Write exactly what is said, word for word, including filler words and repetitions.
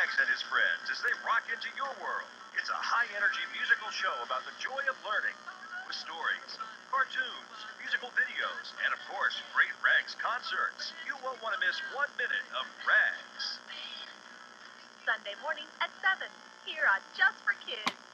Rags and his friends as they rock into your world. It's a high-energy musical show about the joy of learning, with stories, cartoons, musical videos, and of course, great Rags concerts. You won't want to miss one minute of Rags. Sunday mornings at seven, here on Just for Kids.